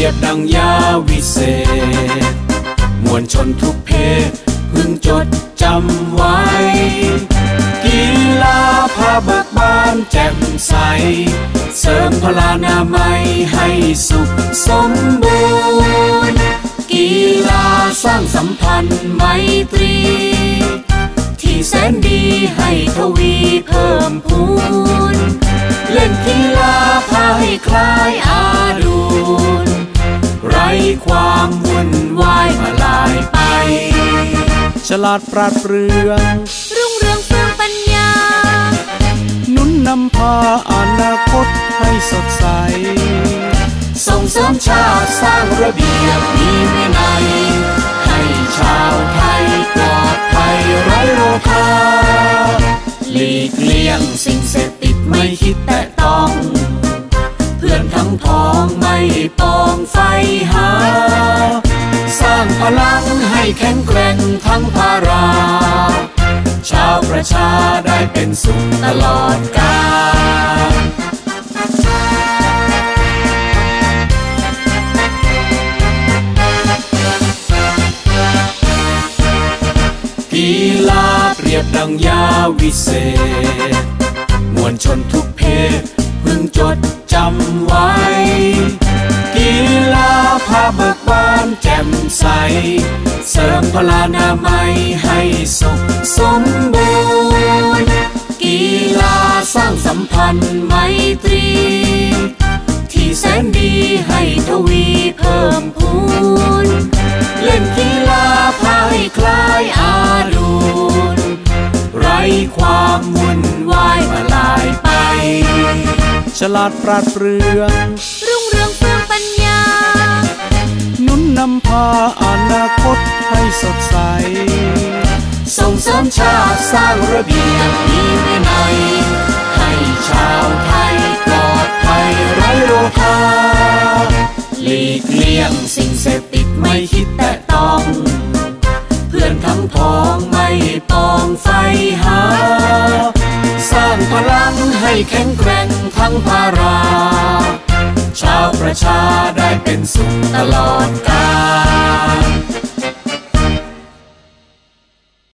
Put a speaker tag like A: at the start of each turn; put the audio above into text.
A: ยบดังยาวิเศษมวลชนทุกเพศพึงจดจำไว้กีฬาพาเบิกบานแจ่มใสเสริมพลานามัยให้สุขสมบูรณ์กีฬาสร้างสัมพันธ์ไมตรีที่แสนดีให้ทวีเพิ่มพูนเล่นกีฬาพาให้คลายอาดูลไร้ความวุ่นวายมาลายไปฉลาดปราดเปรื่อง
B: รุ่งเรืองฟูปัญญา
A: นุนนำพาอนาคตให้สดใสส่งเสริมชาติสร้างระเบียบมีวินัยให้ชาวไทยปลอดภัยไร้โรคาหลีกเลี่ยงสิ่งเสพติดไม่คิดแตะต้องเพื่อนทั้งพ้องไม่ปองไฟหาสร้างพลังให้แข็งแกร่งทั้งภาราชาวประชาได้เป็นสุขตลอดกาลกีฬาเปรียบดังยาวิเศษมวลชนทุกเพศพึงจดจำไว้กีฬาพาเบิกบานแจ่มใสเสริมพลานามัยให้สุขสมบูรณ์กีฬาสร้างสัมพันธ์ไมตรีที่แสนดีให้ทวีเพิ่มพูนเล่นกีฬาพาให้คลายอาดูลไร้ความวุ่นวายมาลายไปฉลาดปราดเปรื่อง
B: รุ่งเรืองฟูปัญญา
A: นุนนำพาอนาคตให้สดใสส่งเสริมชาติสร้างระเบียบมีวินัยให้ชาวไทยปลอดภัยไร้โรคาหลีกเลี่ยงสิ่งเสพติดไม่คิดแตะต้องเพื่อนทั้งพ้องไม่ปองไฟหาสร้างพลังให้แข็งแกร่งทั้งภาราชาวประชาได้เป็นสุขตลอดกาล